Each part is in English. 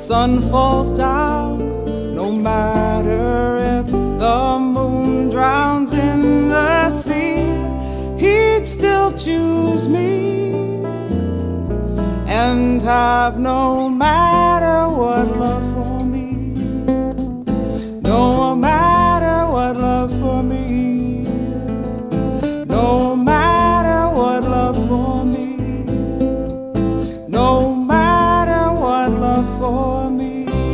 sun falls down, no matter if the moon drowns in the sea, he'd still choose me and have no matter what love for me, no matter what love for me, no matter what love for me, no matter what love for me.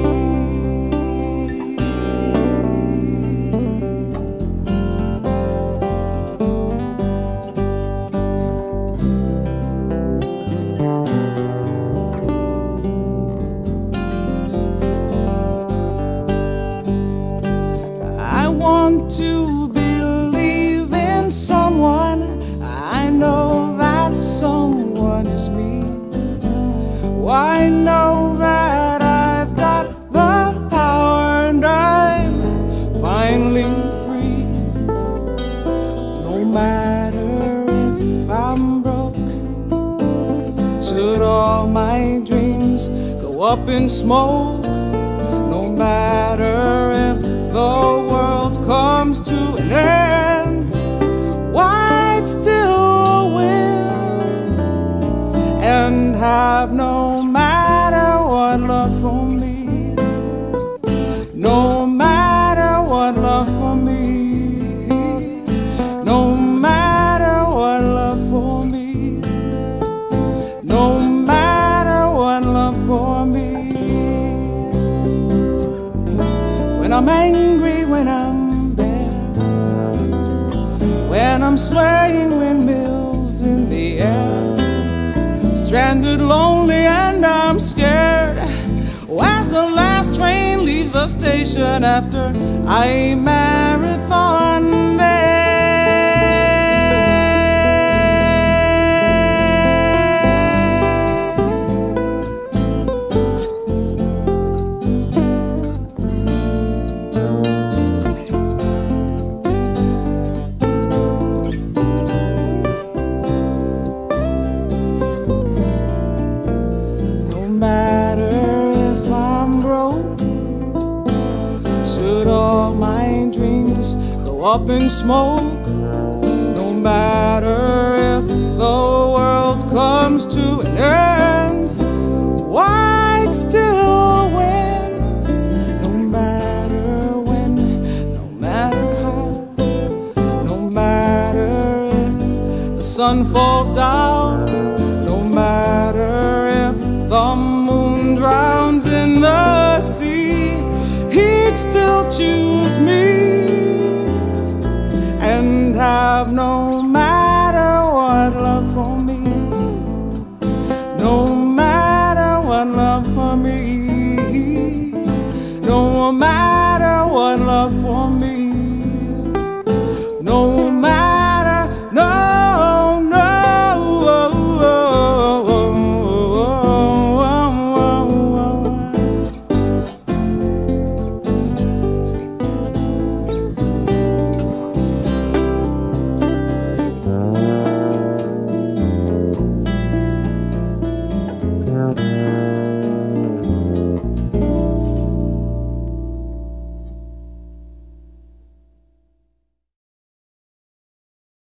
I want to believe in someone. I know that someone is me. I know that I've got the power and I'm finally free. No matter if I'm broke, should all my dreams go up in smoke, no matter if the world comes to an end, why'd still win and have no matter what love for me, no matter what love for me, no matter what love for me, no matter what love for me. When I'm angry, when I'm there, when I'm swaying windmills in the air, stranded, lonely, and I'm scared, as the last train leaves the station after I marathon there. No matter if I'm broke, should all my dreams go up in smoke, no matter if the world comes to an end, why'd still win, no matter when, no matter how, no matter if the sun falls down, no matter if the moon drowns in the sea, he'd still choose me and have no matter what love for me, no matter what love for me, no matter what love for me.